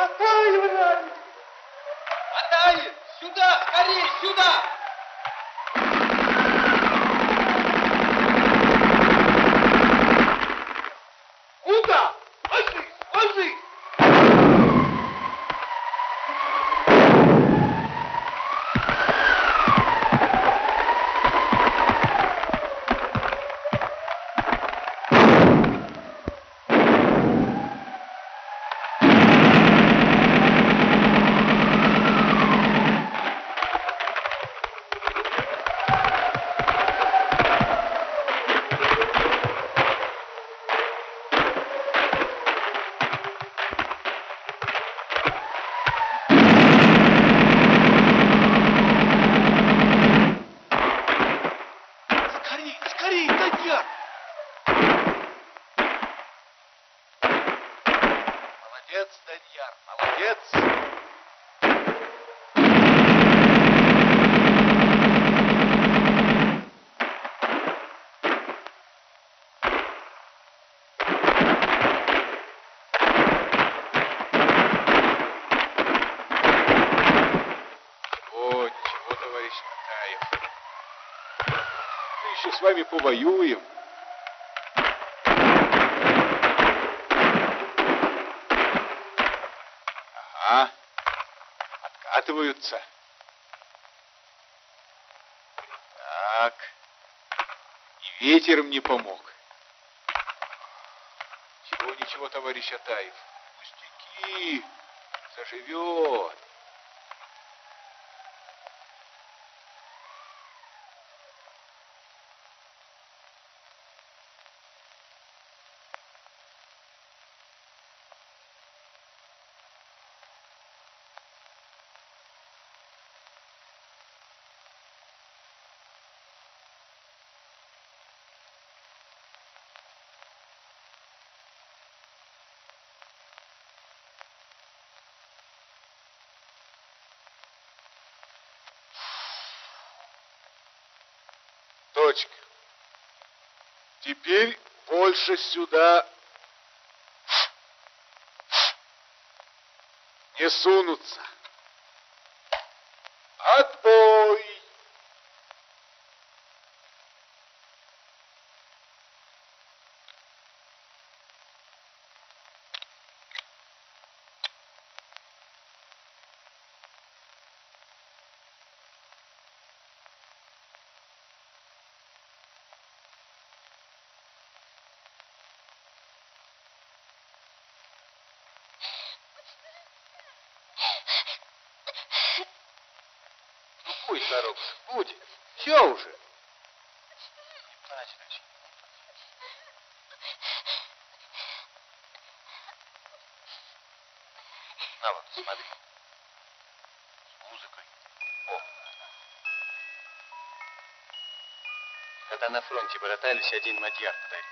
Атаев! Атаев! Сюда! Скорее, сюда! Куда? Ложись! Ложись! Молодец, Даньяр, молодец. О, ничего, товарищ Атаев. Мы еще с вами повоюем. Ага, откатываются. Так, и ветер мне помог. Ничего, ничего, товарищ Атаев. Пустяки, заживет. Точка. Теперь больше сюда не сунутся. Отбой! Будь, коробка, будь. Все уже. Не плачь, доченька. На вот, смотри. С музыкой. О. Когда на фронте братались, один мадьяр подарил.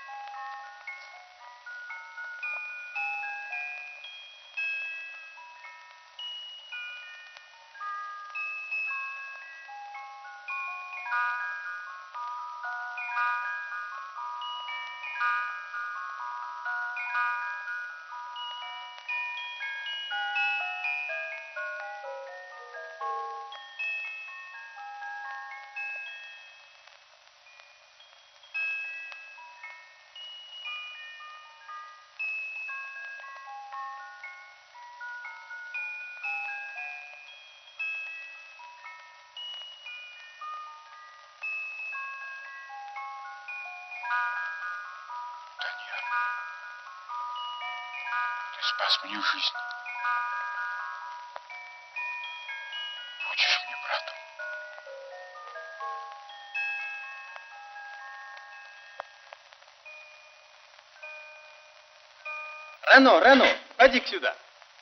Спас мне жизнь. Будешь мне братом. Рено, поди-ка сюда.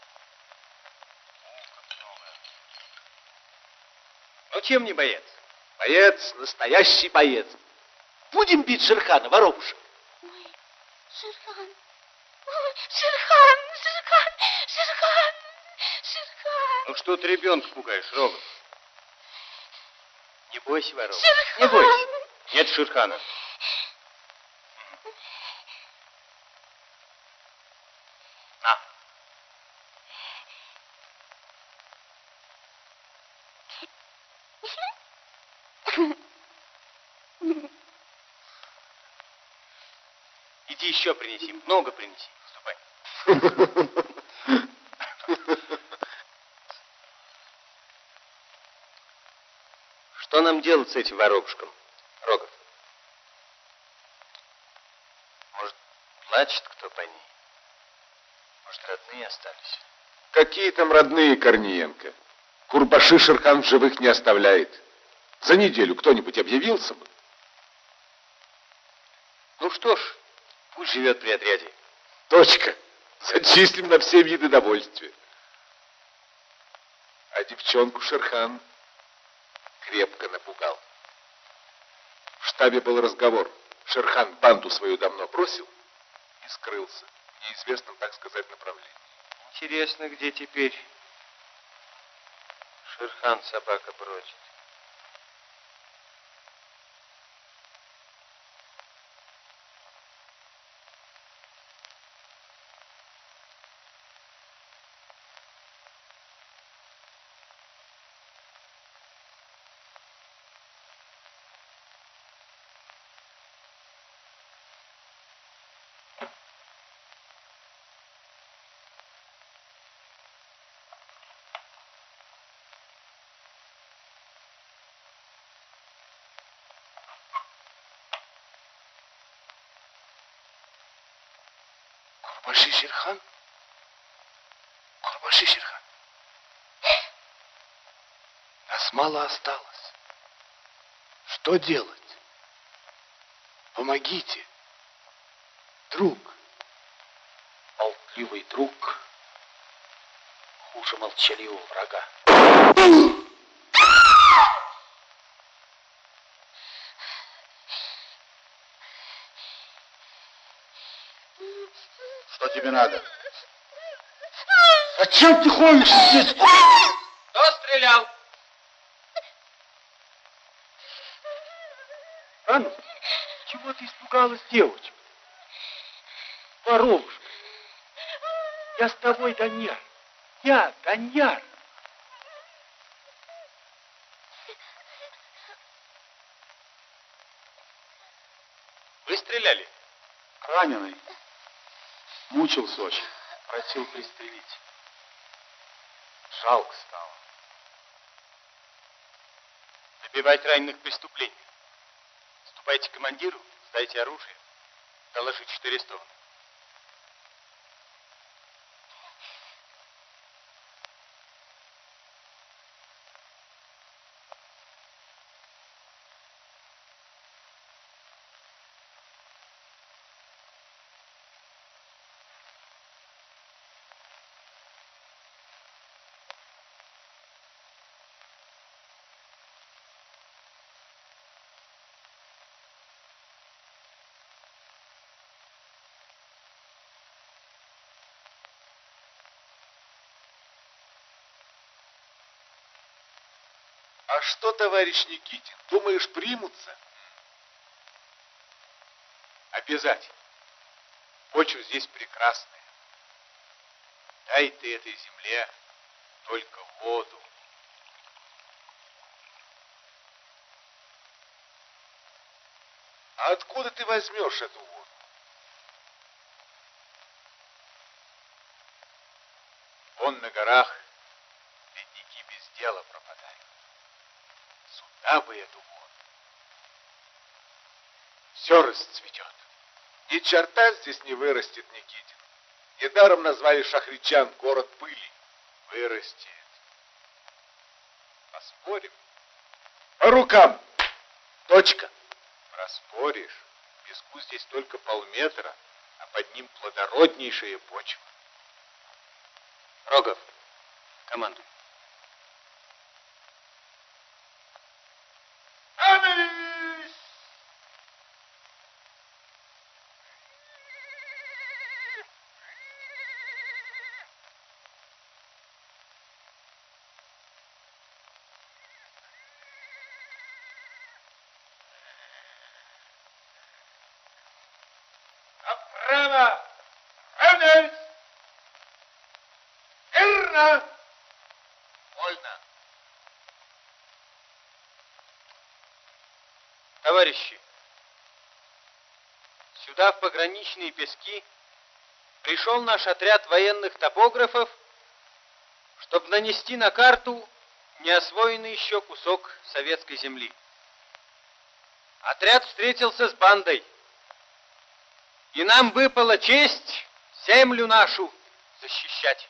Ну, чем не боец? Боец, настоящий боец. Будем бить Шерхана, воробушек. Ой, Шерхан. Ой, Шерхан. Ну что ты ребенка пугаешь, Рогов? Не бойся, Воробушек. Шерхан. Не бойся. Нет Шерхана. На. Иди еще принеси, много принеси. Ступай. Что нам делать с этим воробушком, Рогов? Может, плачет кто по ней? Может, родные остались? Какие там родные, Корниенко? Курбаши Шерхан в живых не оставляет. За неделю кто-нибудь объявился бы? Ну что ж, пусть живет при отряде. Точка. Зачислим на все виды довольствия. А девчонку Шерхан крепко напугал. В штабе был разговор. Шерхан банду свою давно бросил и скрылся в неизвестном, так сказать, направлении. Интересно, где теперь Шерхан собака бродит? Курбаши Шерхан? Курбаши Шерхан. Нас мало осталось. Что делать? Помогите. Друг. Болтливый друг. Хуже молчаливого врага. Что тебе надо? Зачем ты ходишь здесь? Кто стрелял? Анна, чего ты испугалась, девочка? Воробушка. Я с тобой, Даньяр. Я, Даньяр. Вы стреляли? Раненый. Мучился очень. Просил пристрелить. Жалко стало. Добивать раненых преступлений. Ступайте к командиру, сдайте оружие, доложите, что арестованы. А что, товарищ Никитин, думаешь, примутся? Обязательно. Почва здесь прекрасная. Дай ты этой земле только воду. А откуда ты возьмешь эту воду? Вон на горах ледники без дела пропадают. Сюда бы эту воду. Все расцветет. Ни черта здесь не вырастет, Никитин. Недаром назвали Шахричан город пыли. Вырастет. Поспорим? По рукам. Точка. Проспоришь. Песку здесь только полметра, а под ним плодороднейшая почва. Рогов, командуй. Направо. Равняйсь. Верно. Вольно. Товарищи, сюда, в пограничные пески, пришел наш отряд военных топографов, чтобы нанести на карту неосвоенный еще кусок советской земли. Отряд встретился с бандой, и нам выпала честь землю нашу защищать.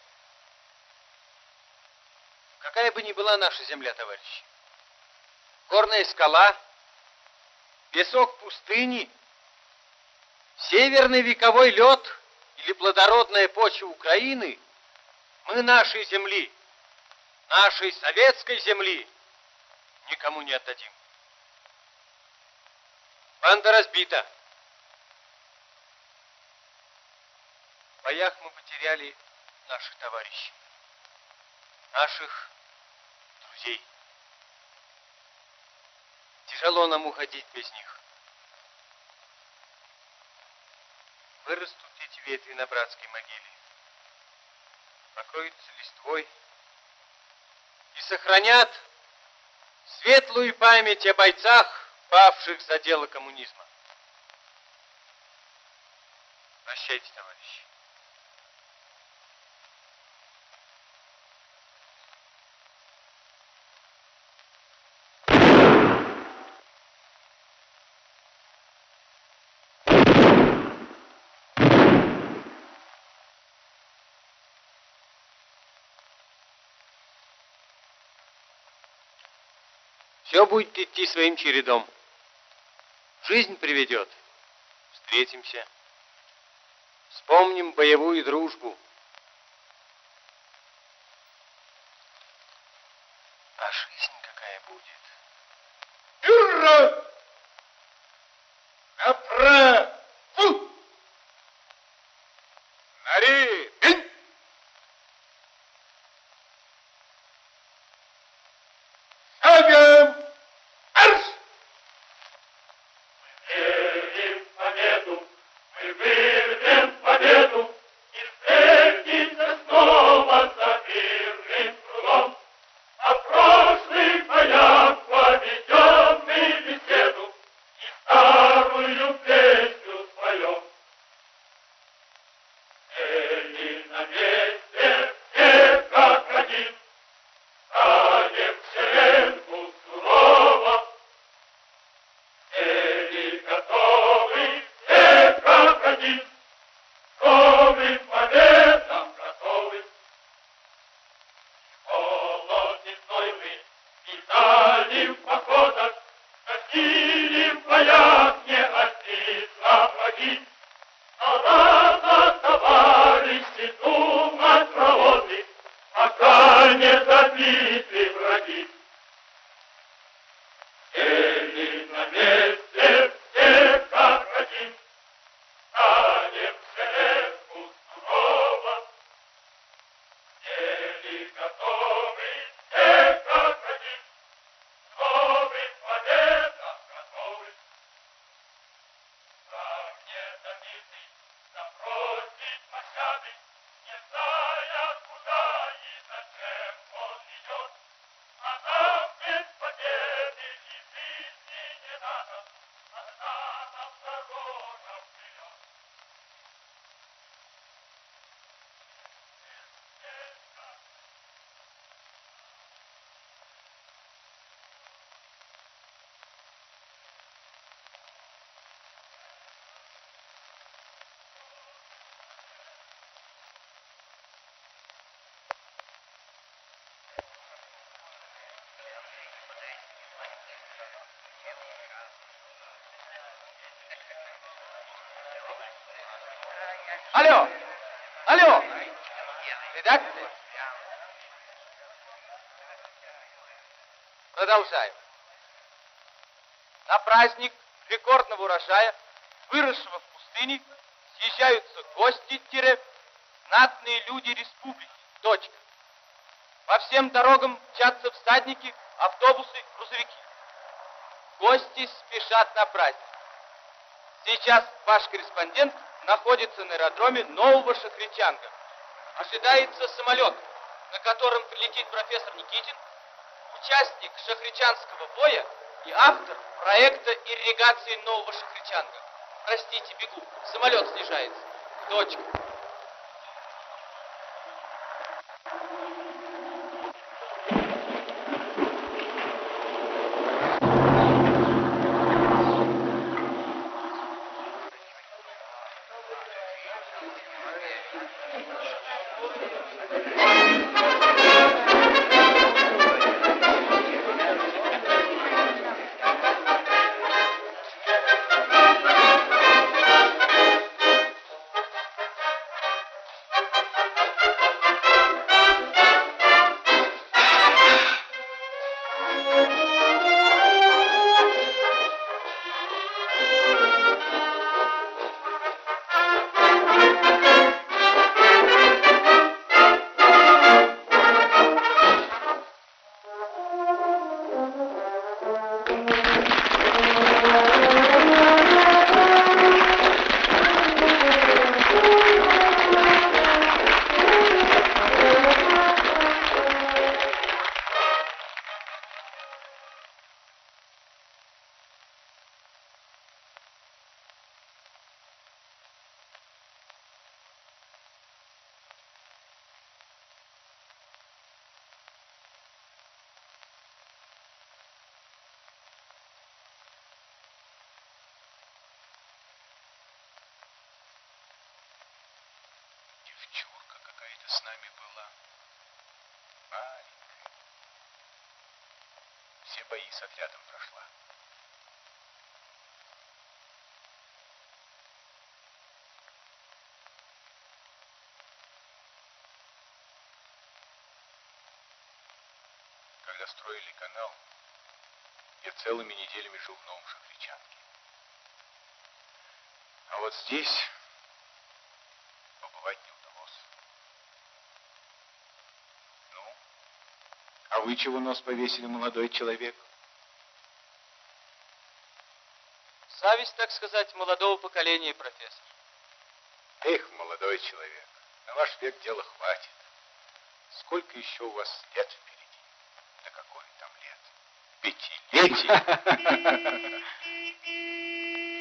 Какая бы ни была наша земля, товарищи, горная скала, песок пустыни, северный вековой лед или плодородная почва Украины, мы нашей земли, нашей советской земли никому не отдадим. Банда разбита. В боях мы потеряли наших товарищей, наших друзей. Тяжело нам уходить без них. Вырастут эти ветви на братской могиле, покроются листвой и сохранят светлую память о бойцах, павших за дело коммунизма. Прощайте, товарищи. Все будет идти своим чередом. Жизнь приведет. Встретимся. Вспомним боевую дружбу. А жизнь какая будет? Ура! Направо! Нари! Шагом! Марш! Алло! Алло! Редактор? Продолжаем. На праздник рекордного урожая, выросшего в пустыне, съезжаются гости-знатные люди республики. Точка. По всем дорогам мчатся всадники, автобусы, грузовики. Гости спешат на праздник. Сейчас ваш корреспондент находится на аэродроме Нового Шахричанга. Ожидается самолет, на котором прилетит профессор Никитин, участник шахричанского боя и автор проекта ирригации Нового Шахричанга. Простите, бегу. Самолет снижается. Точка. Девчурка какая-то с нами была. Маленькая. Все бои с отрядом прошла. Когда строили канал, я целыми неделями жил в Новом Шахричанке. А вот здесь побывать не удалось. Ну, а вы чего нос повесили, молодой человек? Зависть, так сказать, молодого поколения, профессор. Эх, молодой человек, на ваш век дела хватит. Сколько еще у вас лет впереди? Да какое там лет? 5 лет.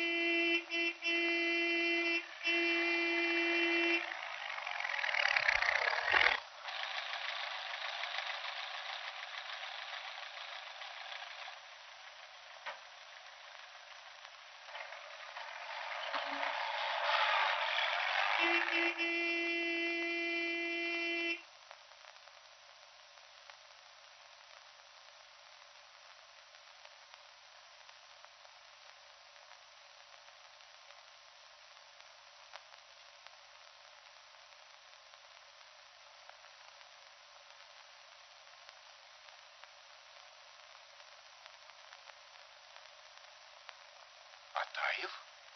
Атаев?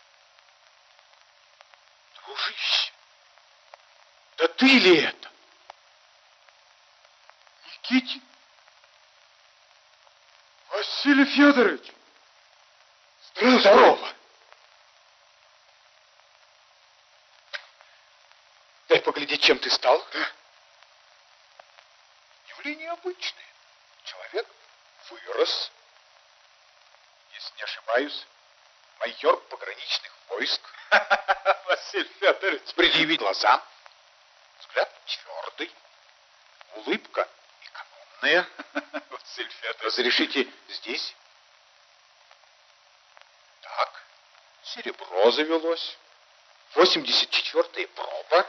Дружище, да ты ли это? Никитин? Василий Федорович! Здорово! Дай поглядеть, чем ты стал. Да. Явление обычное. Человек вырос. Если не ошибаюсь, майор пограничных войск. Василий Федорович. Предъяви глаза. Взгляд твердый. Улыбка экономная. Василий Федорович. Разрешите здесь? Так. Серебро завелось. 84-я проба.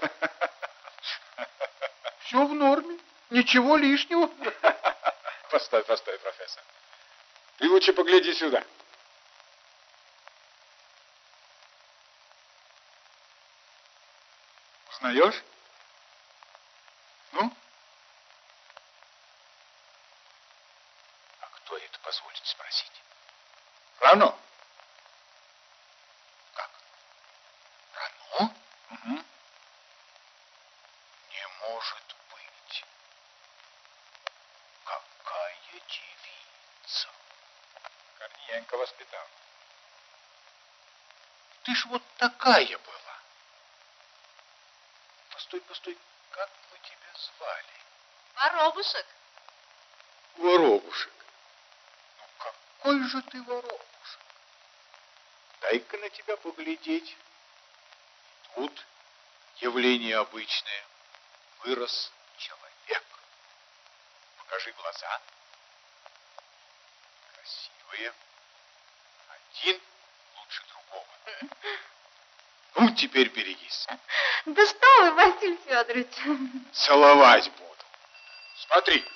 Все в норме. Ничего лишнего. Постой, профессор. Ты лучше погляди сюда. Узнаешь? Ну? А кто это, позвольте спросить? Рано. Как? Рано? Угу. Не может быть. Какая девица. Корниенко воспитал. Ты ж вот такая была. Постой, как мы тебя звали? Воробушек. Воробушек. Ну какой же ты воробушек? дай-ка на тебя поглядеть. Тут явление обычное. Вырос человек. Покажи глаза. Красивые. Один лучше другого. Ну, теперь берегись. Да что вы, Василий Федорович. Целовать буду. Смотри.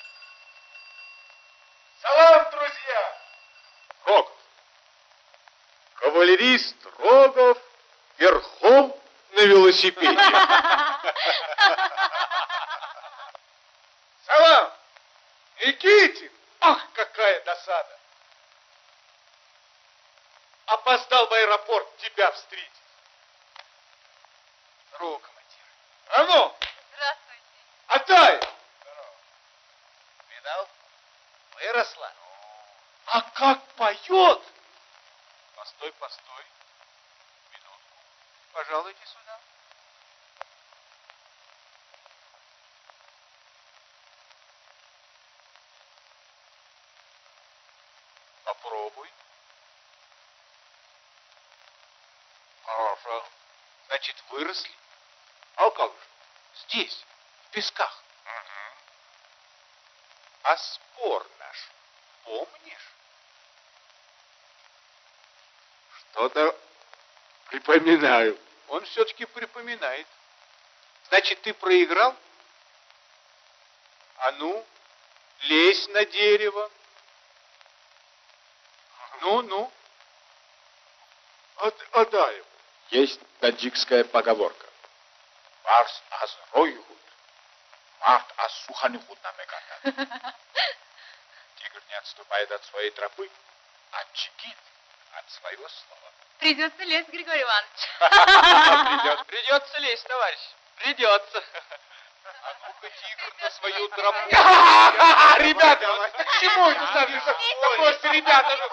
Салам, друзья! Рогов. Кавалерист Рогов верхом на велосипеде. Салам! Никитин! Ах, какая досада! Опоздал в аэропорт тебя встретить. Здорово, командир. А ну! Здравствуйте. Отдай! Здорово. Видал? Выросла. А как поет! Постой, постой. Минутку. Пожалуйте сюда. Попробуй. Хорошо. Значит, выросли? А как же? Здесь, в песках. А спор наш помнишь? Что-то припоминаю. Он все-таки припоминает. Значит, ты проиграл? А ну, лезь на дерево. Ну. Отдай ему. Есть таджикская поговорка. Барс аз ройгут, март аз суханихут намеката. Тигр не отступает от своей тропы, а джигит от своего слова. Придется лезть, Григорий Иванович. Придется лезть, товарищ. Придется. А ну-ка, тигр, на свою тропу. Ребята, к чему это сами? Просто, ребята, ну...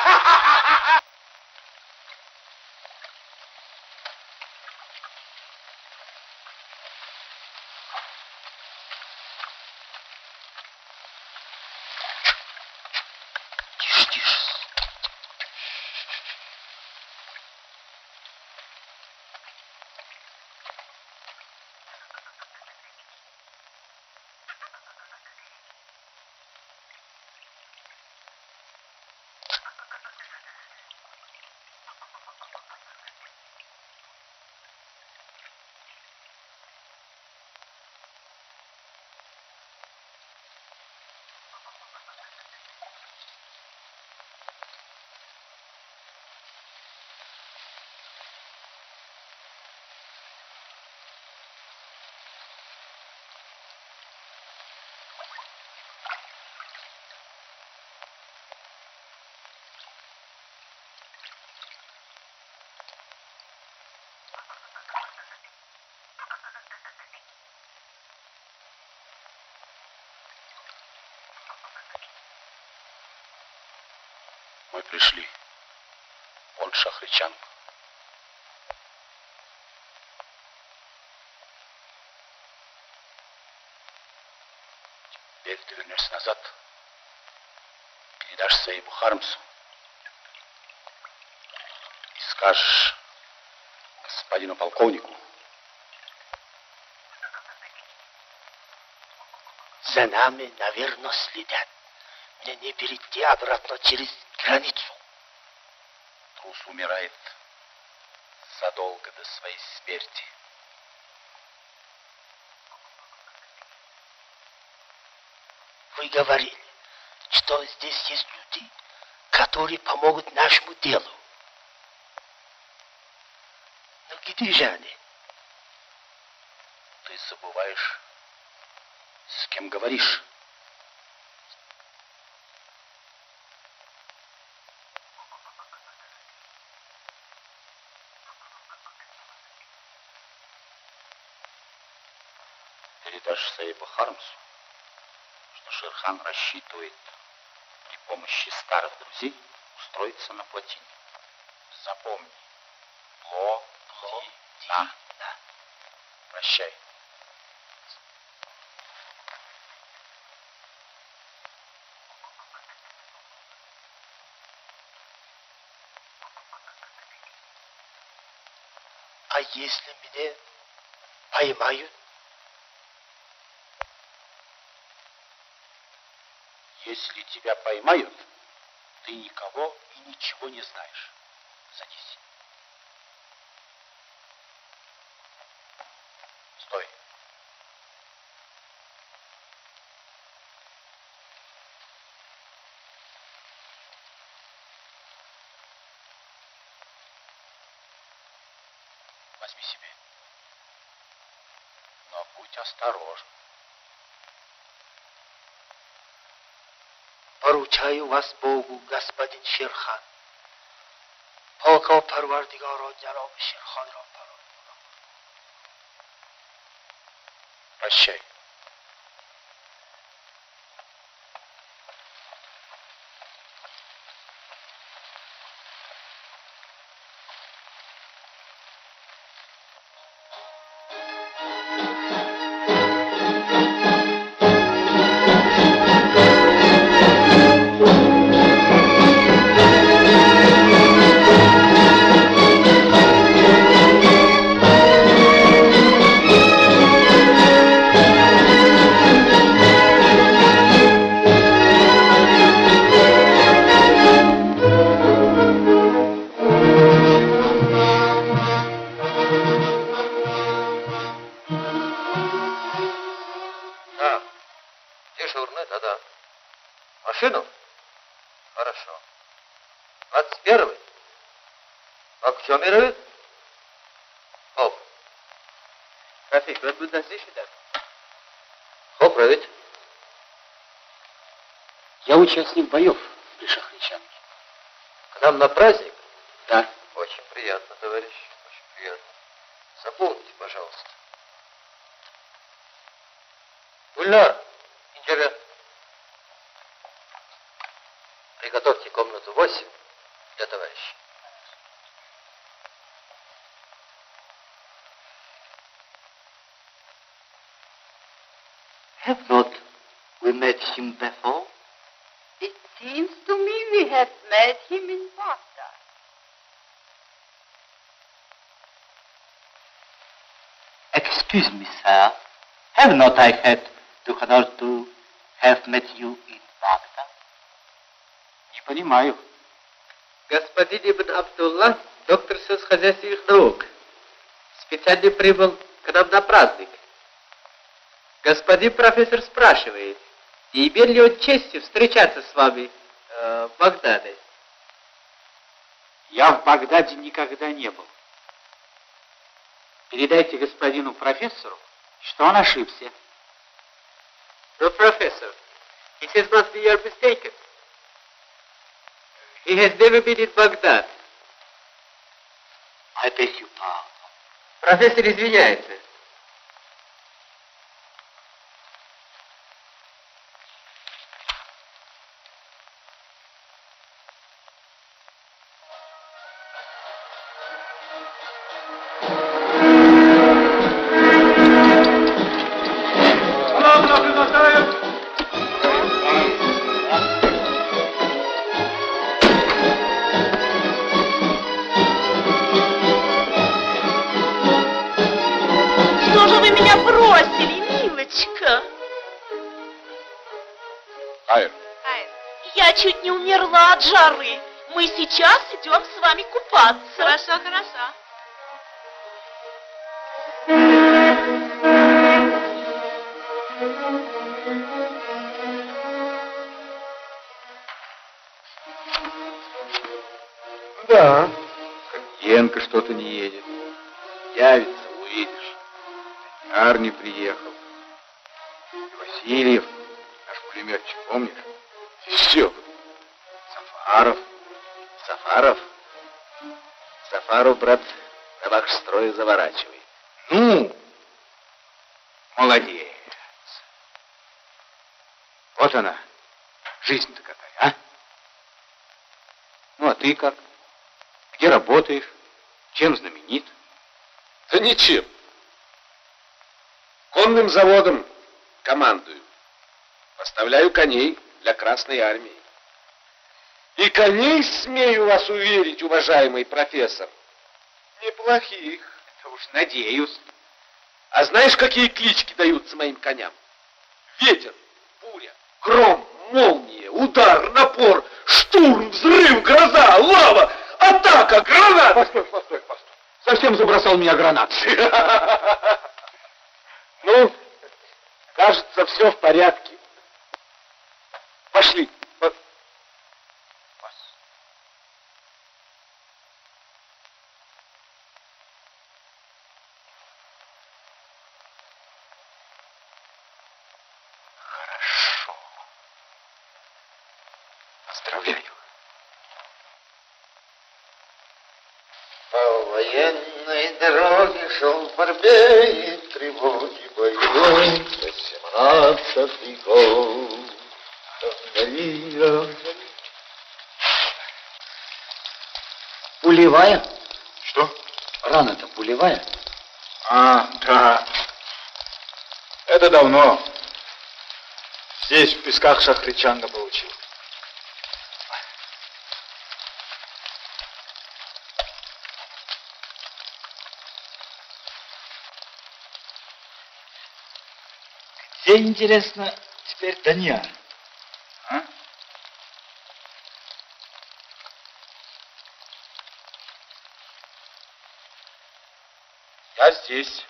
Мы пришли. Он Шахричан. Теперь ты вернешься назад, передашь своему Хармсу и скажешь господину полковнику: за нами, наверное, следят. Мне не перейти обратно через границу. Трус умирает задолго до своей смерти. Вы говорили, что здесь есть люди, которые помогут нашему делу. Но где же они? Ты забываешь, с кем говоришь. Передашь Саибу Хармсу, что Шерхан рассчитывает при помощи старых друзей устроиться на плотине. Запомни. Ло-ти-на. Прощай. если меня поймают? Если тебя поймают, ты никого и ничего не знаешь. Садись. Стой. Возьми себе. Но будь осторожен. Поручаю вас Богу, господин Шерхан. Пока Парвардигаро Джаноб Шерханро порой. Прощай. Дежурный, да-да. Машину? Хорошо. 21-й? Аксиомировит? Хоп. Рафик, вы будете здесь ждать? Хоп, править. Я участник боев при Шахричанке. К нам на праздник? Да. Очень приятно, товарищ. Очень приятно. Запомните, пожалуйста. Гульнар, интерес. Приготовьте комнату 8 для товарища. Have not we met him before? It seems to me we have met him in Baghdad. Excuse me, sir. Have not I had the honor to have met you in Baghdad? Не понимаю. Господин Ибн Абдулла, доктор сельскохозяйственных наук, специально прибыл к нам на праздник. Господин профессор спрашивает, не имел ли он чести встречаться с вами в Багдаде? Я в Багдаде никогда не был. Передайте господину профессору, что он ошибся. No, professor, he says must be you're mistaken. He has never been in Baghdad. I beg your pardon. Профессор извиняется. Что же вы меня бросили, милочка? Айр, Я чуть не умерла от жары. Мы сейчас идем с вами купаться. Хорошо, хорошо. Да. Янка что-то не едет. Явится, увидишь. Арни приехал. И Васильев, наш пулеметчик, помнишь? Еще. Сафаров, брат, на ваш строй заворачивает. Ну, молодец. Вот она, жизнь-то какая, а? Ну, а ты как? Где работаешь? Чем знаменит? Да ничем. Конным заводом командую. Поставляю коней для Красной Армии. И коней, смею вас уверить, уважаемый профессор, неплохих. Уж надеюсь. А знаешь, какие клички даются моим коням? Ветер, буря, гром, молния, удар, напор, штурм, взрыв, гроза, лава, атака, гранат. Постой. Совсем забросал меня гранат. Ну, кажется, все в порядке. Пошли. Хорошо. Поздравляю. По военной дороге шел Барбей, тревоги боевой, 17-й год. Пулевая? Что? Рана-то пулевая? А, да. Это давно. Здесь, в песках Шахричанда получил. Где, интересно, теперь Даньяр? А? Я здесь.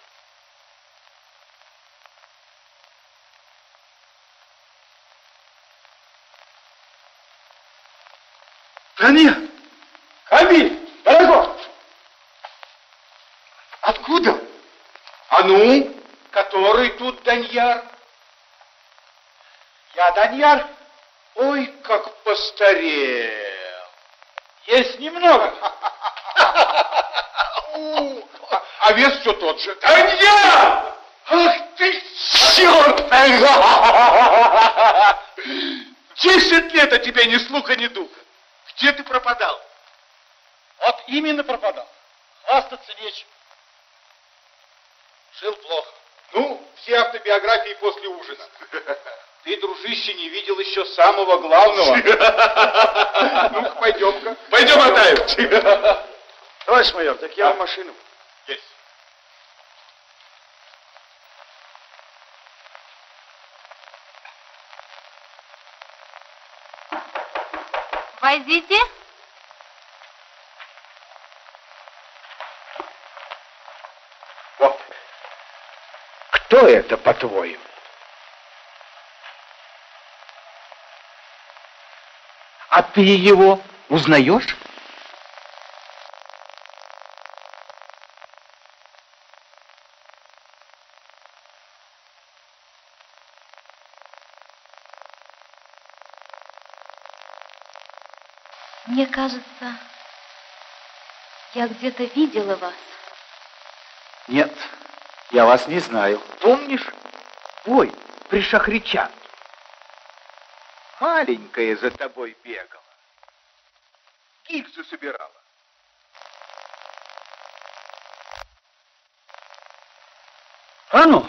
Даньяр! Камиль! Дорогой! Откуда? А ну, который тут Даньяр? Я Даньяр? Ой, как постарел. Есть немного. А вес все тот же. Даньяр! Ах ты, черт! 10 лет от тебя ни слуха, ни духа. Где ты пропадал? Вот именно пропадал. Хвастаться нечем. Жил плохо. Ну, все автобиографии после ужина. Ты, дружище, не видел еще самого главного. Ну-ка, пойдем-ка. Пойдем, Атаев. Товарищ майор, так я в машину. Есть. Войдите. Вот. Кто это, по-твоему? А ты его узнаешь? Мне кажется, я где-то видела вас. Нет, я вас не знаю. Помнишь? Ой, при Шахричанке. Маленькая за тобой бегала. Гильзу собирала. А ну?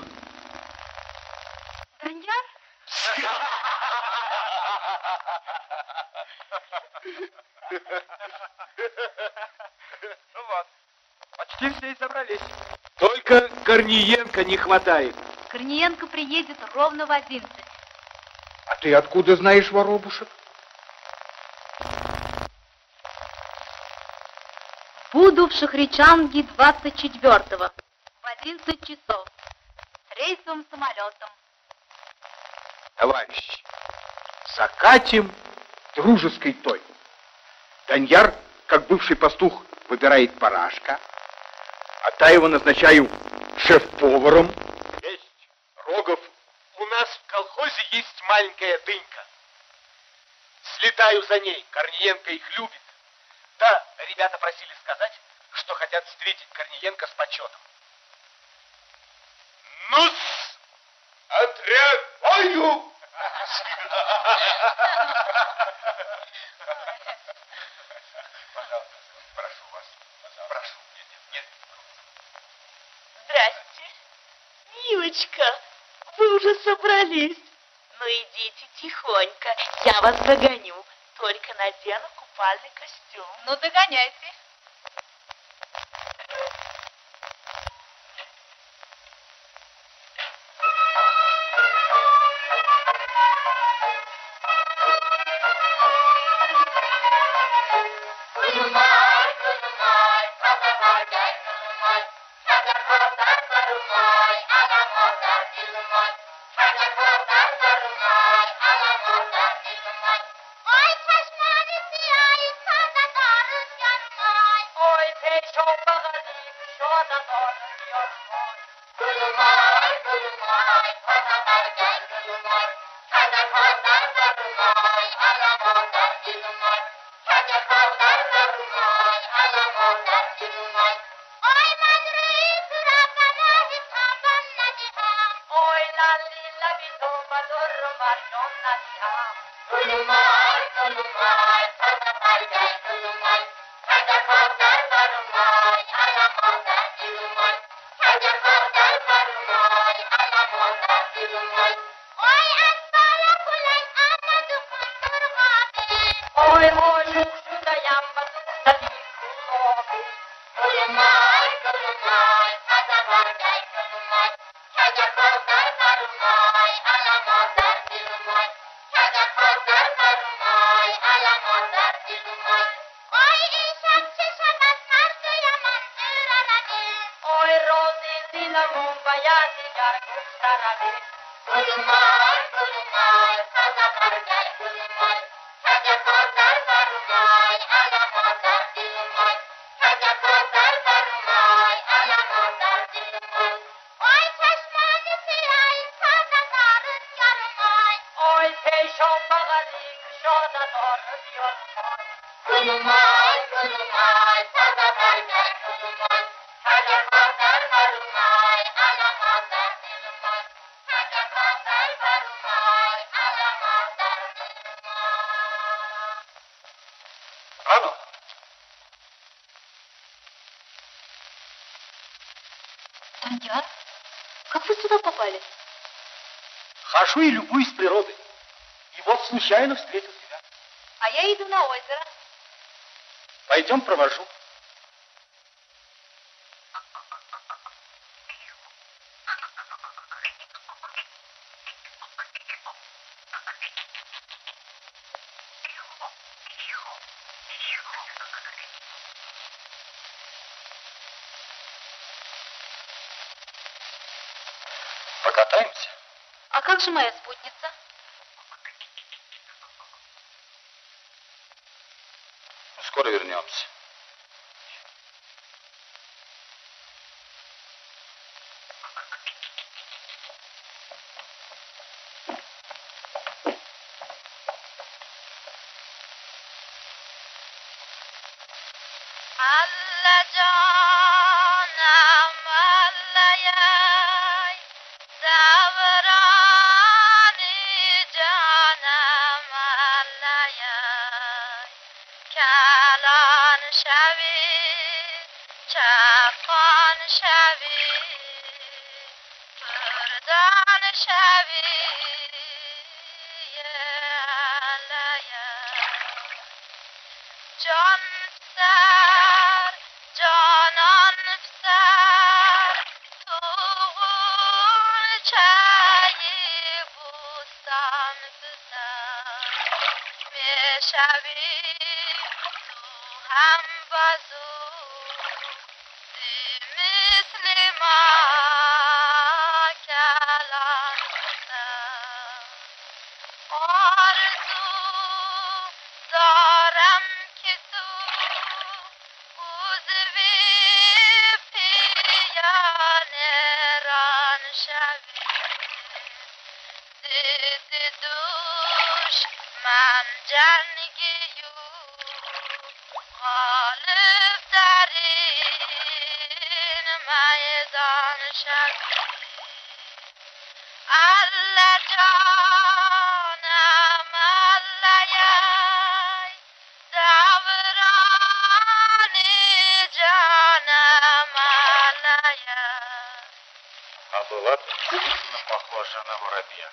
Даньяр? Ну вот, почти все и собрались. Только Корниенко не хватает. Корниенко приедет ровно в 11. А ты откуда знаешь воробушек? Буду в Шахричанге 24-го в 11 часов с рейсовым самолетом. Товарищи, закатим дружеский той. Даньяр, как бывший пастух, выбирает барашка, а Таева назначаю шеф-поваром. Есть. Рогов, у нас в колхозе есть маленькая дынька. Слетаю за ней, Корниенко их любит. Да, ребята просили сказать, что хотят встретить Корниенко с почетом. Ну-с, отряд бою! Пожалуйста, прошу вас, прошу. Нет. Здрасте. Милочка, вы уже собрались. Ну идите тихонько, я вас догоню. Только надену купальный костюм. Ну, догоняйте. Даньяр, как вы сюда попали? Хожу и любуюсь природой. И вот случайно встретил тебя. А я иду на озеро. Пойдем, провожу. Покатаемся? А как же моя спутница? Скоро вернемся. А была ты действительно похожа на воробья.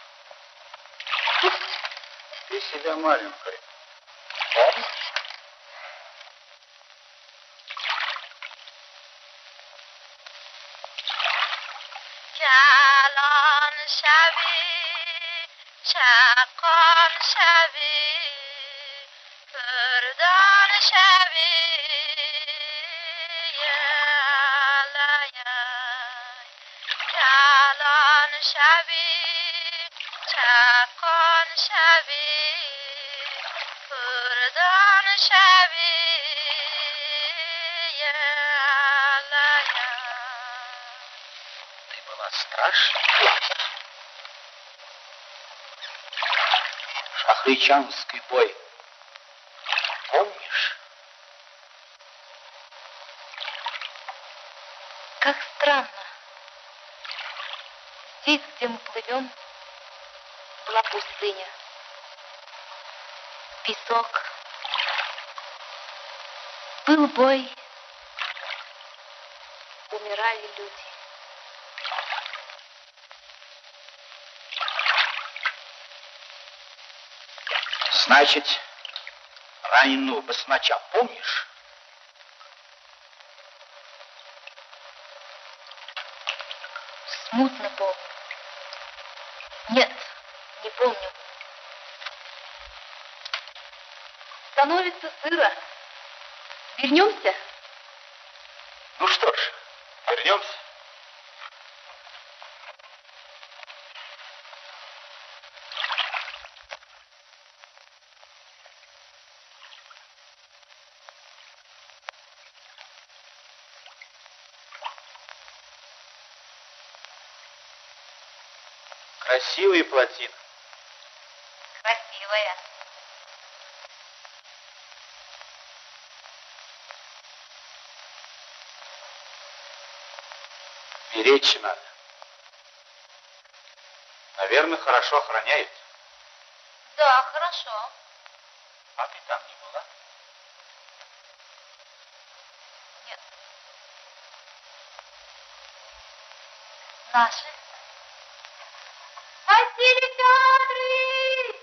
Ты себя маленькой помнишь? شبی چکان شبی کردان شبی Ты была страшной. Шахричанский бой. Помнишь? Как странно. Здесь, где мы плывем, была пустыня. Песок. Был бой. Умирали люди. Значит, раненого басмача помнишь? Смутно помню. Нет, не помню. Становится сыро. Вернемся? Ну что ж, вернемся. Красивые плотины. Красивая. Беречь надо. Наверное, хорошо охраняют. Да, хорошо. А ты там не была? Нет. Наши? Василий Федорович!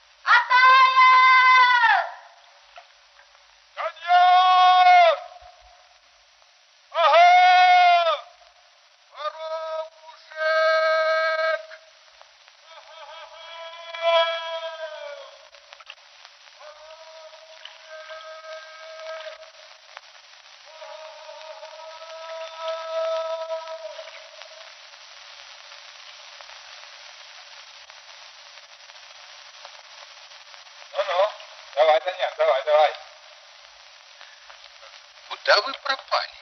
Атаев! Коньяк! Ага! Воробушек! Ну-ну, давай, Таня, давай. Куда вы пропали?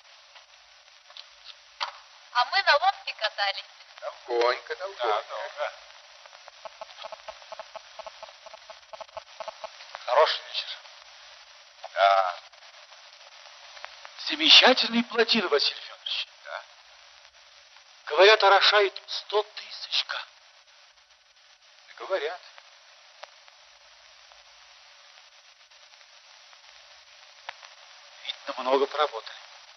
А мы на лодке катались. Долгонько. Да, долго. Хороший вечер. Да. Замечательные плотины, Василий Федорович. Да. Говорят, орошает 100 тысяч га. И говорят. Видно, много поработали.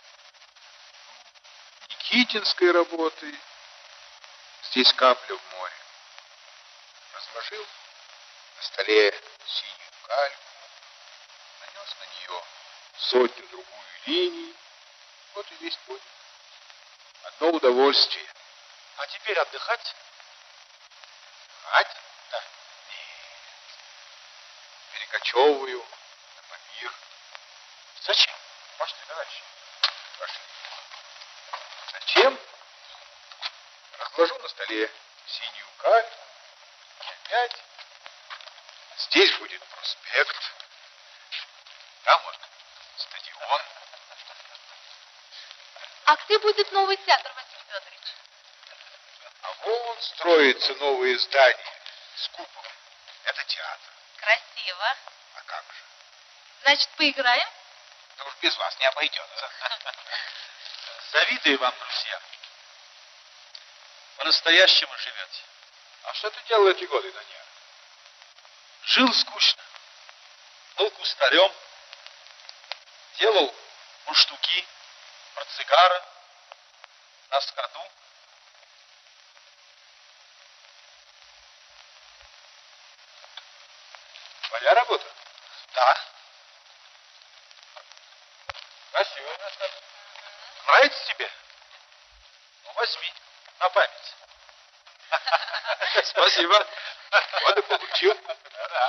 Никитинской работы. Здесь капля в море. Разложил на столе синюю кальку, нанес на нее сотню-другую линий. Вот и весь поднял. Одно удовольствие. А теперь отдыхать? Ать? Да. Перекочевываю на Памир. Зачем? Пошли, товарищи. Пошли. Зачем? Разложу на столе синюю кальку. И опять. Здесь будет проспект. Там вот стадион. А где будет новый театр, Василий Федорович? А вон строится новое здание с куполом. Это театр. Красиво. А как же? Значит, поиграем? Да уж без вас не обойдется. Завидую вам, друзья. По-настоящему живете. А что ты делал эти годы, Даня? Жил скучно. Был кустарем. Делал муштуки, портсигары, на скаду. Твоя работа? Да. Красивая наша. Нравится тебе? Ну, возьми, на память. Спасибо. Вот и получил. Да.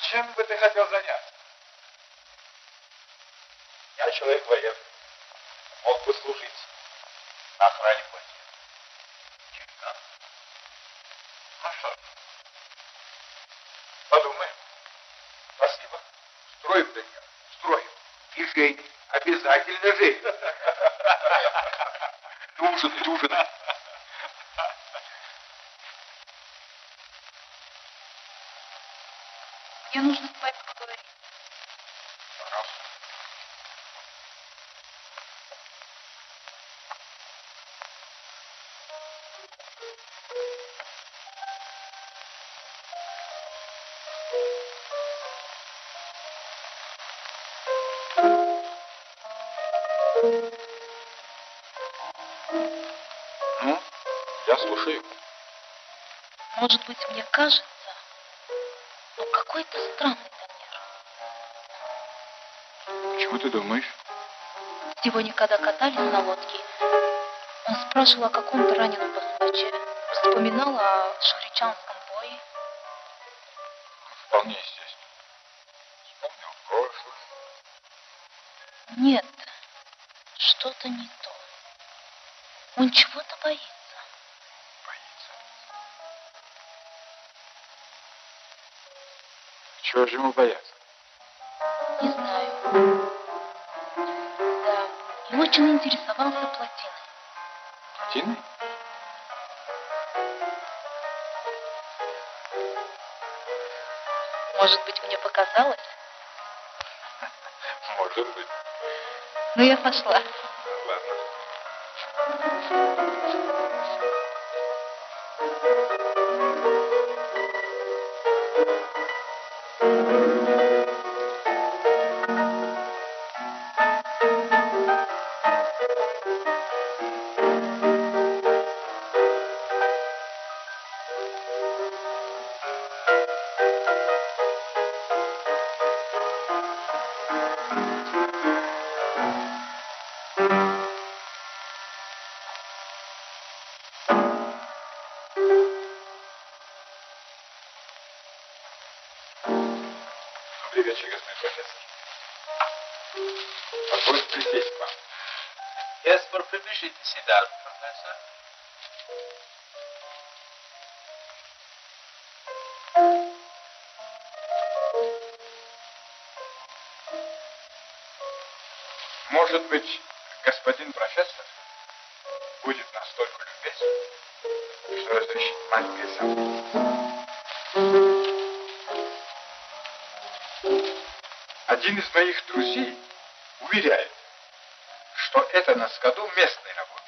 Чем бы ты хотел заняться? Я человек военный. Мог бы служить на охране плотины. Честно? Ну что ж, подумаем. Спасибо. Строим, Данил, строим. И жень. Обязательно жень. Дюжина. Мне нужно с вами поговорить. Пожалуйста. Ну, я слушаю. Может быть, мне кажется, но какой-то странный Дамир. Чего ты думаешь? Сегодня, когда катались на лодке, он спрашивал о каком-то раненом басмаче, вспоминал о шахричанском бое. Вполне естественно. Вспомнил прошлое. Нет, что-то не то. Он чего-то боится. Боится. Чего же ему бояться? Не знаю. Да, и очень интересовался плотиной. Плотиной? Может быть, мне показалось? Может быть. Ну, я пошла. Ладно. Добрый вечер, господин профессор. Позвольте присесть к вам. Yes, for permission to sit down, Professor. Может быть, господин профессор будет настолько любезен, что разрешит маленькое сомнение. Один из моих друзей уверяет, что это на скаду местной работы.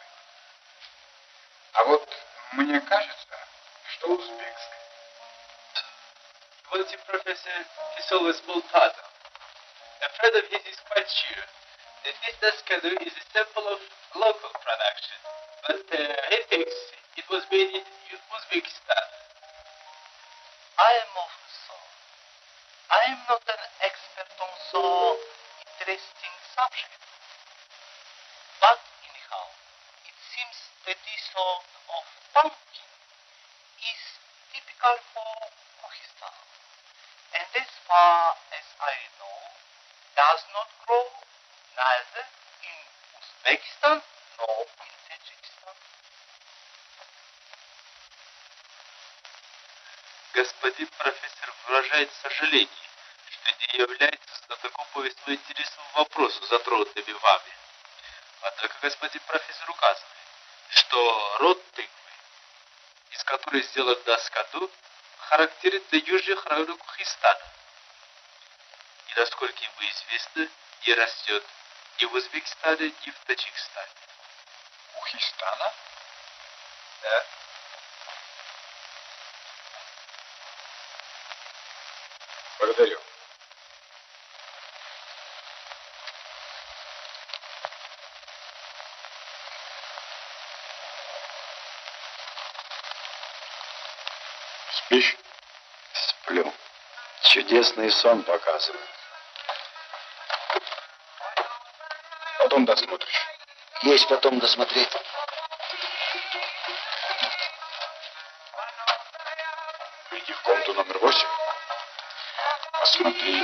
А вот мне кажется, что узбекской. What the professor is always Bultado. A friend of his is quite sure that this Daskadu is a sample of local production, but he thinks it was made in Uzbekistan. I am often so. I am not an expert on so interesting subject. But anyhow, it seems that this sort of pumpkin is typical for Kyrgyzstan. And as far as I know, does not grow neither in Uzbekistan nor in Tajikistan. Господин профессор выражает сожаление, что не является знатоком по весьма интересному вопросу, затронутыми вами. Однако господин профессор указывает, что род тыквы, из которой сделан Даскаду, характерен для южных районов Кыргызстана. И, насколько ему известно, не растет ни в Узбекистане, ни в Таджикистане. Кыргызстана? Да. Благодарю. Спишь? Сплю. Чудесный сон показывает. Потом досмотришь. Есть потом досмотреть. Иди в комнату номер 8. Смотри.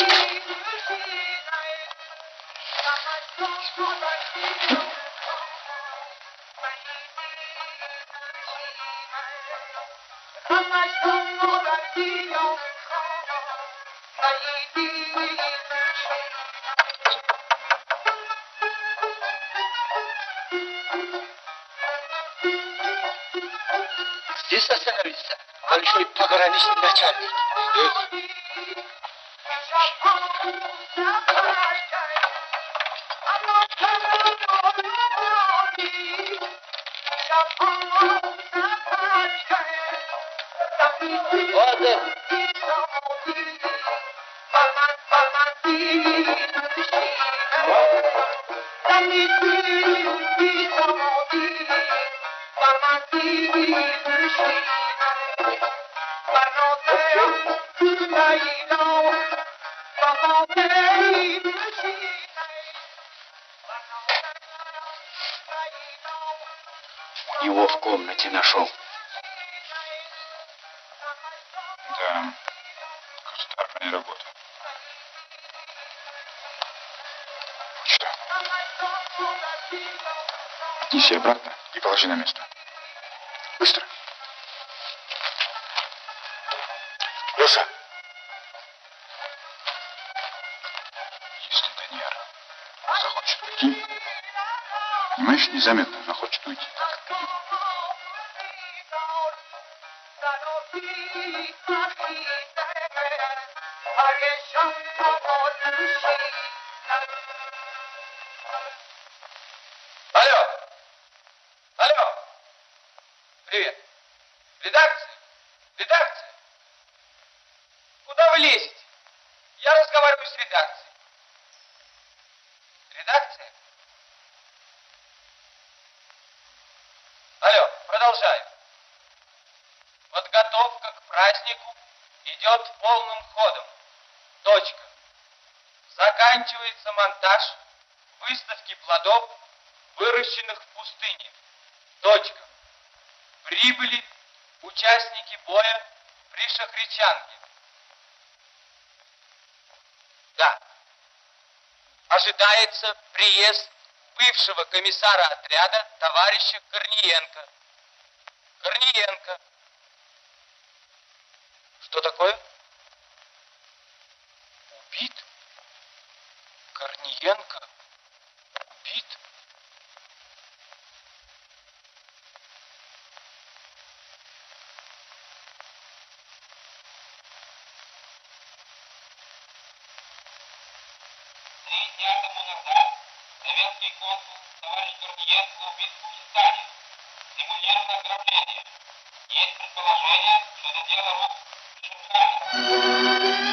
Здесь остановиться, большой пограничный начальник. Здесь. Ладно. У него в комнате нашел. Да, кустарная работа. Что? Отнеси обратно и положи на место. Быстро. Леша! Если Даниэр захочет уйти, понимаешь, незаметно захочет уйти. Алло! Алло! Привет! Редакция! Редакция! Куда вы лезете? Я разговариваю с редакцией. Редакция? Алло, продолжаю. Подготовка к празднику идет полным ходом. Точка. Заканчивается монтаж выставки плодов, выращенных в пустыне. Точка. Прибыли участники боя при Шахричанге. Да. Ожидается приезд бывшего комиссара отряда товарища Корниенко. Корниенко. Что такое? Убит? Корниенко? Убит? Советский консул товарищ Корниенко убит в Пакистане. Симулировано ограбление. Есть предположение, что это дело рук Шерхана.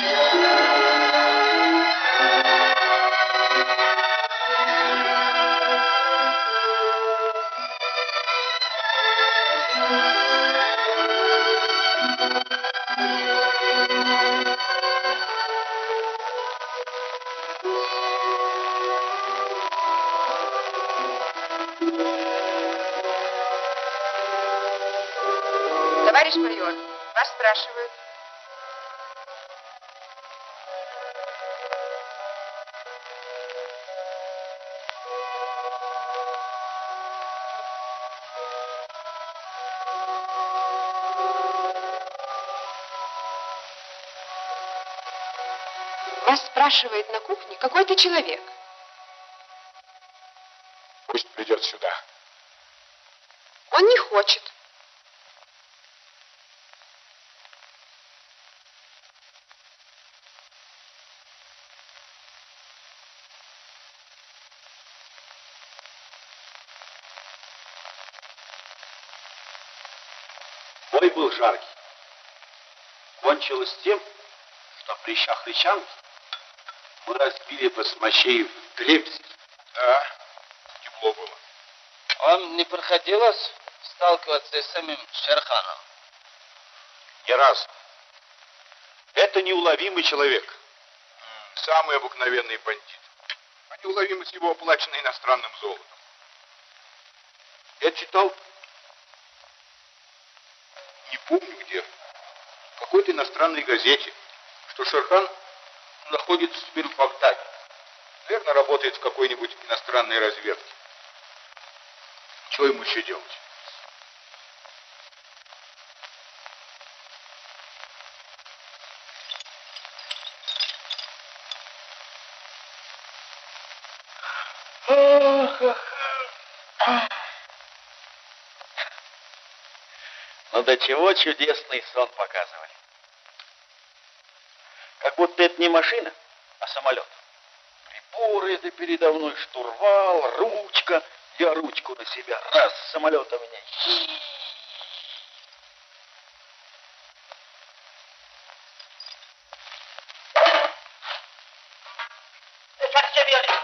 Товарищ майор, вас спрашивают. Вас спрашивает на кухне какой-то человек. Пусть придет сюда. Он не хочет. Бой был жаркий. Кончилось тем, что при Шахричанге мы разбили басмачей в дребезги. Да, тепло было. Вам не приходилось сталкиваться с самим Шерханом? Ни разу. Это неуловимый человек. Самый обыкновенный бандит. А неуловимость его оплачена иностранным золотом. Я читал, не помню где, в какой-то иностранной газете, что Шерхан находится теперь в Багдаде. Наверное, работает в какой-нибудь иностранной разведке. Чего ему еще делать? Ну до чего чудесный сон показывали. Как будто это не машина, а самолет. Приборы это передо мной, штурвал, ручка. Я ручку на себя. Раз, самолет у меня. Как тебе верить?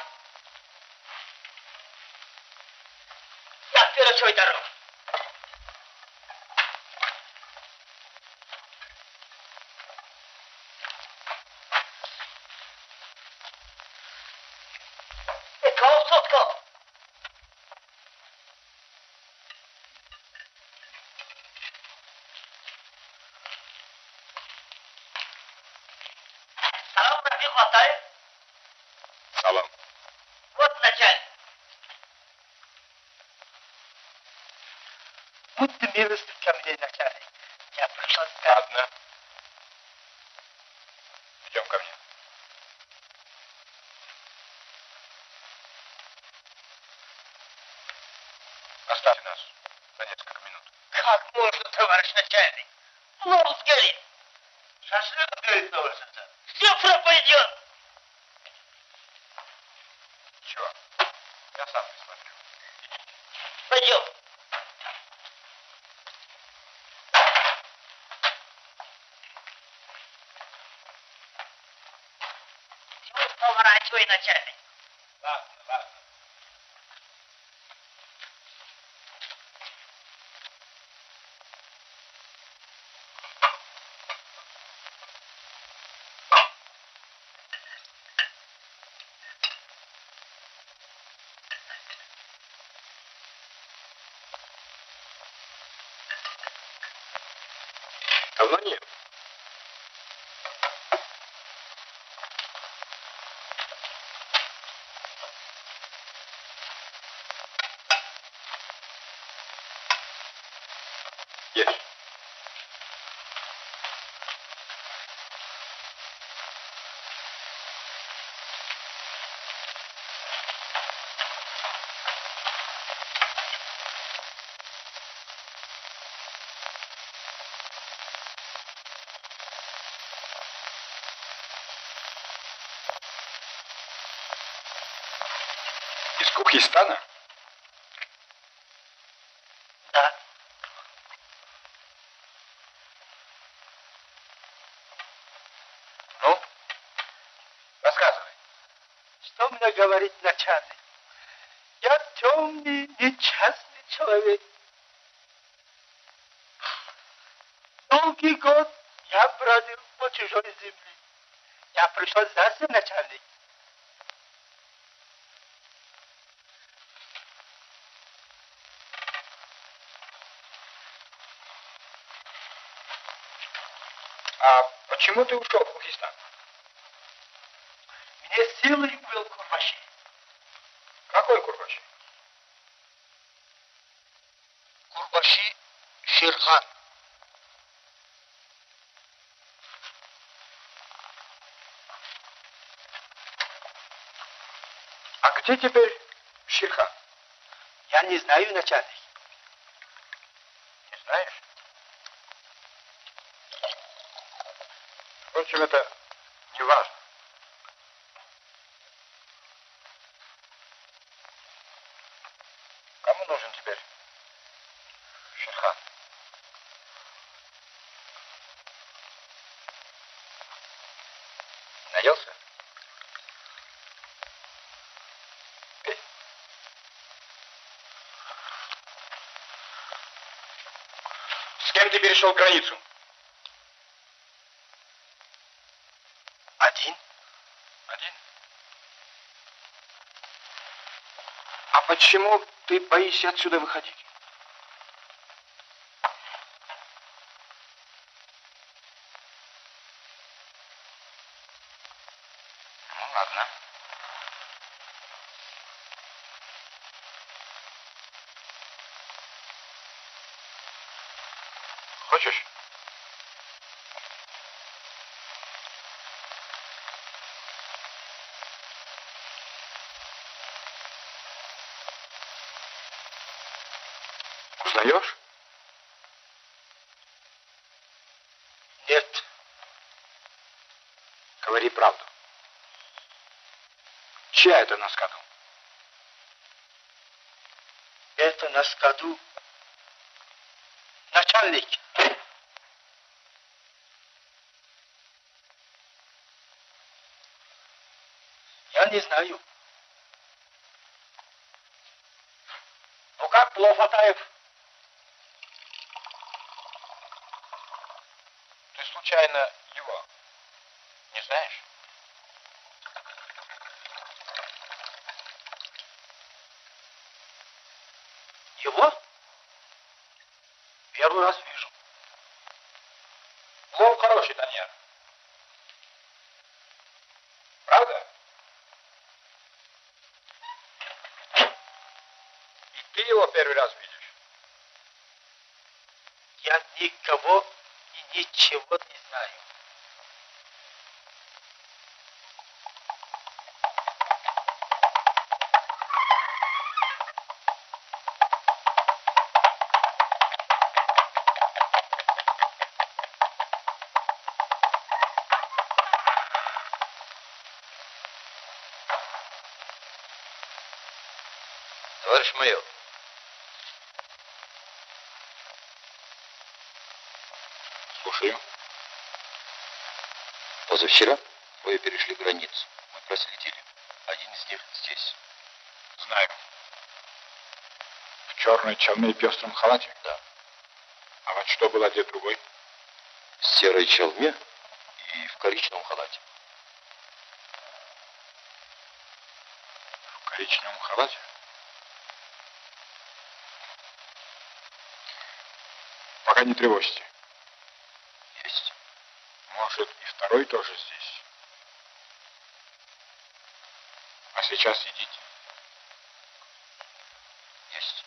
Я перечой дорогу. Салам. Вот начальник. Будьте милостив ко мне, начальник. Я пришел сказать. Ладно. Идем ко мне. Оставьте нас на несколько минут. Как можно, товарищ начальник? Лоб сгорит. Шашлык сгорит, товарищ начальник. Все пропадет. Ничего. Я сам присмотрю. Пойдем. Чего поворачивай, начальник? Ладно, ладно. Давно нет. Есть. Из Кургистана? Да. Ну, рассказывай. Что мне говорит начальник? Я темный, нечестный человек. Долгий год я бродил по чужой земле. Я пришел здесь, начальник. А почему ты ушел в Кургистан? Мне силой был Курбаши. Какой Курбаши? Курбаши Шерхан. А где теперь Шерхан? Я не знаю, начальник. Не знаешь? Впрочем, это не важно. Кому нужен теперь Шерхан? Наелся? Пей. С кем ты перешел границу? Один. Один? А почему ты боишься отсюда выходить? ладно. Хочешь? Узнаешь? Нет. Говори правду. Чья это на скаду? Это на скаду начальник. Я не знаю. Ну как, Плофатаев? Ты случайно его не знаешь? Его? Первый раз вижу. Плов хороший, Даньяр. Правда? И ты его первый раз видишь? Я никого и ничего не знаю. Товарищ майор. Слушаю. Позавчера двое перешли границу. Мы проследили. Один из них здесь. Знаю. В черной челме и пестром халате? Да. А вот что был одет другой? В серой челме и в коричневом халате. В коричневом халате? Пока не тревожьте. Есть. Может, и второй тоже здесь. А сейчас идите. Есть.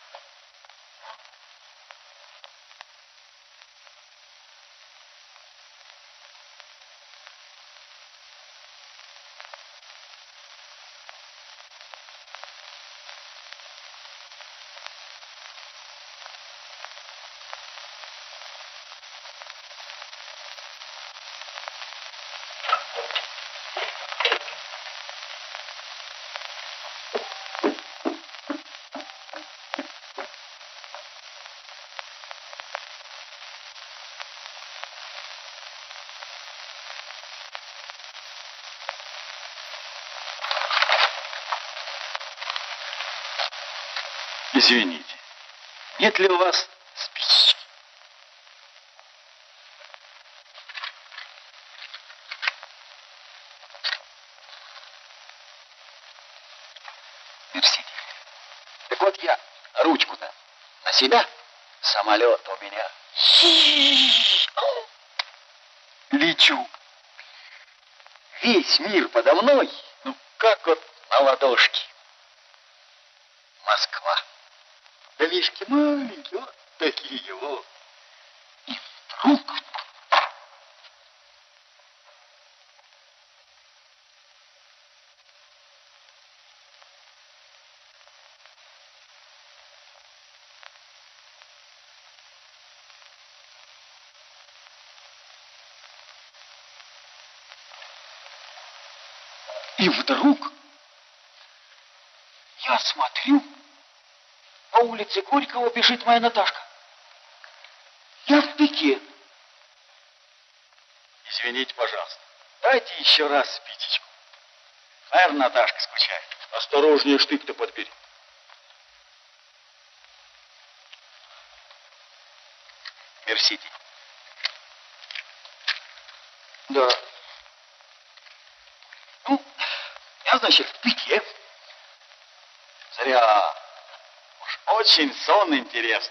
Извините, нет ли у вас спички? Мерси. Так вот я ручку-то на себя, самолет у меня. Лечу. Весь мир подо мной, ну как вот на ладошке. Москва. Домишки маленькие, вот такие вот. И вдруг... И вдруг я смотрю, по улице Горького бежит моя Наташка. Я в пике. Извините, пожалуйста. Дайте еще раз спичечку. Наверное, Наташка скучает. Осторожнее, штык-то подбери. Мерсите. Да. Ну, я, значит, в пике. Зря. Уж очень сон интересный.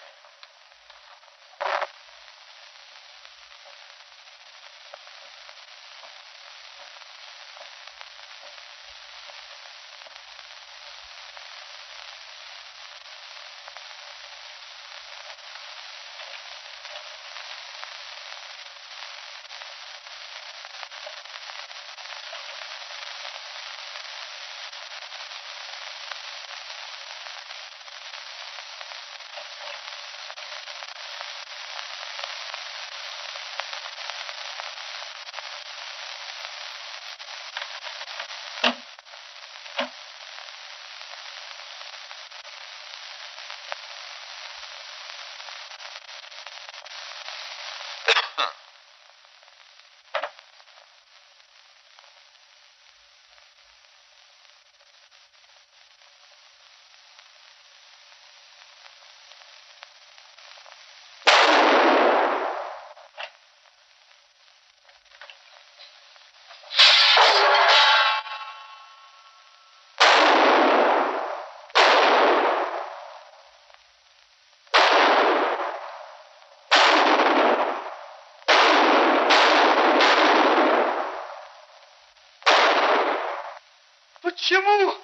Почему?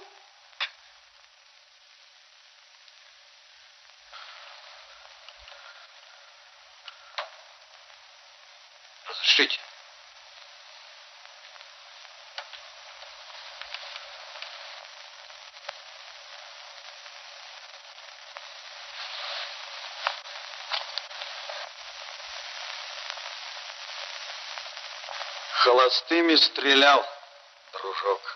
Разрешите. Холостыми стрелял, дружок.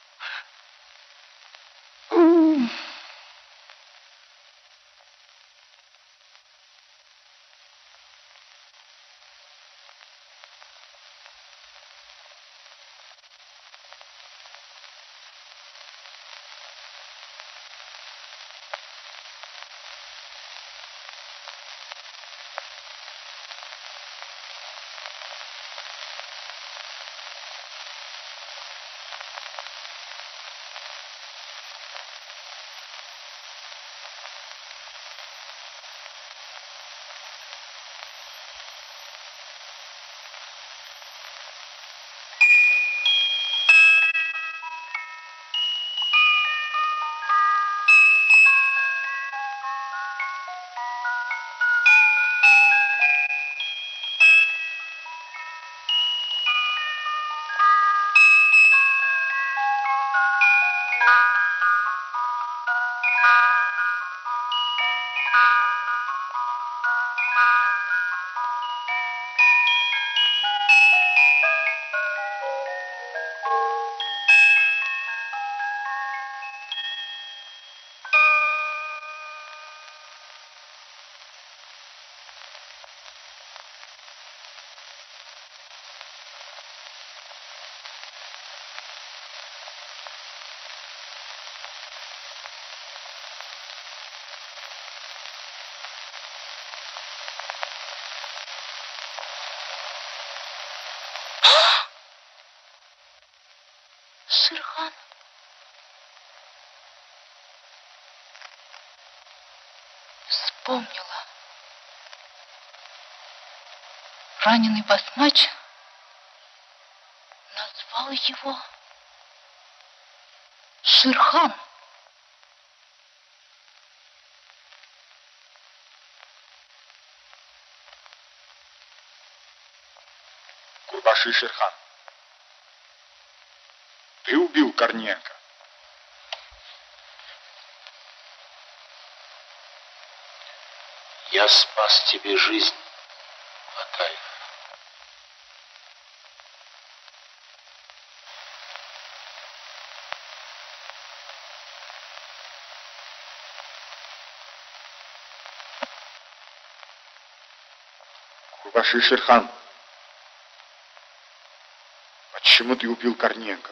Шерхан. Вспомнила. Раненый басмач назвал его Шерхан. Курбаши Шерхан, ты убил Корниенко? Я спас тебе жизнь, Атаев. Курбаши Шерхан, почему ты убил Корниенко?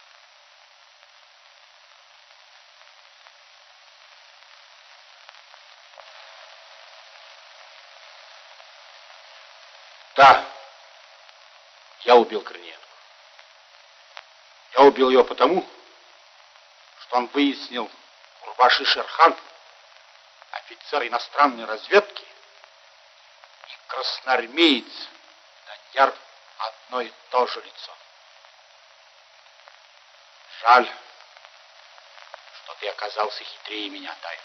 Да, я убил Корниенко. Я убил ее потому, что он выяснил, Курбаши Шерхан, офицер иностранной разведки, и красноармеец Даньяр одно и то же лицо. Жаль, что ты оказался хитрее меня, Таев.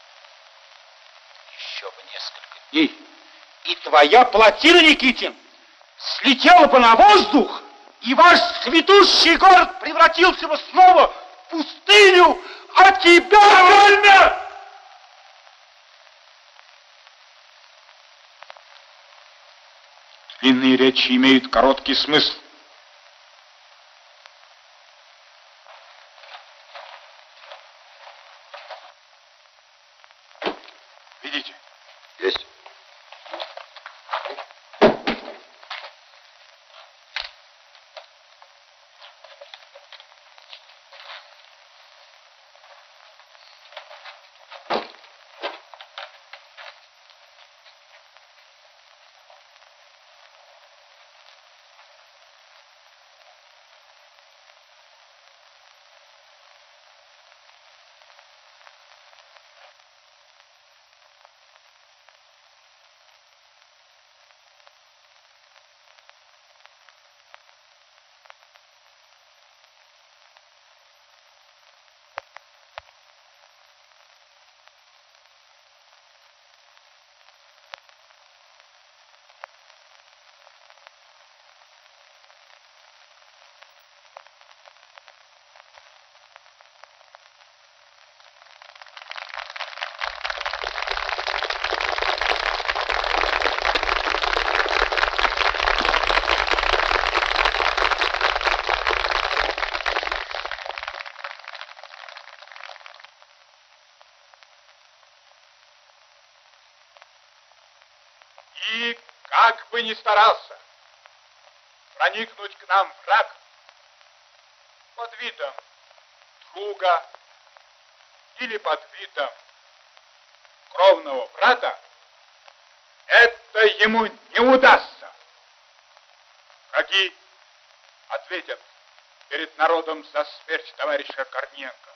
Еще бы несколько дней, и твоя плотина, Никитин, слетела бы на воздух, и ваш цветущий город превратился бы снова в пустыню, а тебя... Довольно! Длинные речи имеют короткий смысл. Видите? Есть. И как бы ни старался проникнуть к нам враг под видом друга или под видом кровного брата, это ему не удастся. Враги ответят перед народом за смерть товарища Корниенко.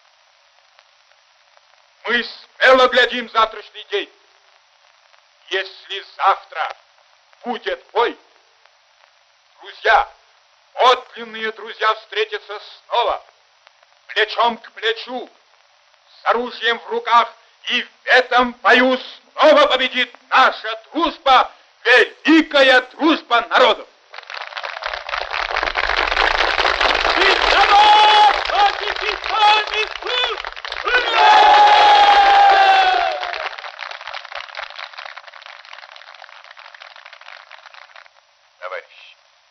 Мы смело глядим завтрашний день. Если завтра будет бой, друзья, подлинные друзья встретятся снова, плечом к плечу, с оружием в руках, и в этом бою снова победит наша дружба, великая дружба народов. Товарищи,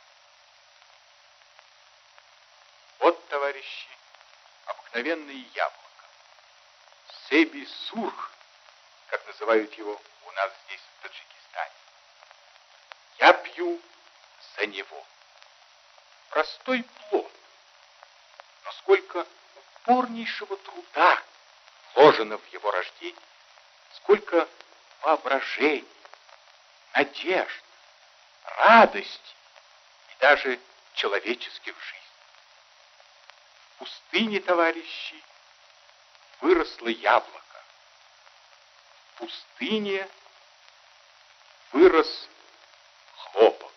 вот, товарищи, обыкновенное яблоко. Себи-сурх, как называют его у нас здесь, в Таджикистане. Я пью за него. Простой плод. Но сколько упорнейшего труда вложено в его рождение, сколько воображений, надежд, радости и даже человеческих жизней. В пустыне, товарищи, выросло яблоко. В пустыне вырос хлопок.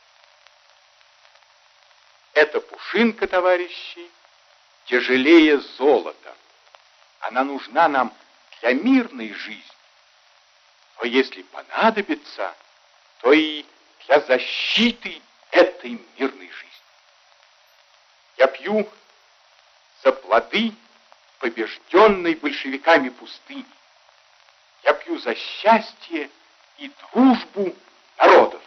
Эта пушинка, товарищи, тяжелее золота. Она нужна нам для мирной жизни. Но если понадобится, то и для защиты этой мирной жизни. Я пью за плоды побежденной большевиками пустыни. Я пью за счастье и дружбу народов.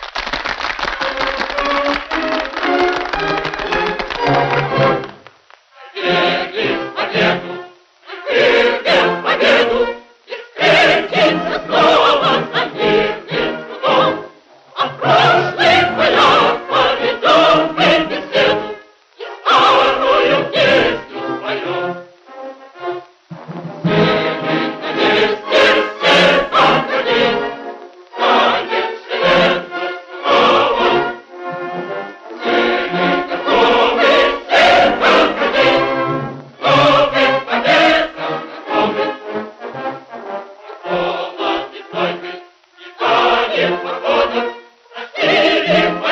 Верим в победу, верим в победу, и встретимся снова за мирным трудом. А в прошлых боях поведем мы беседу и старую песню поем. Походом, России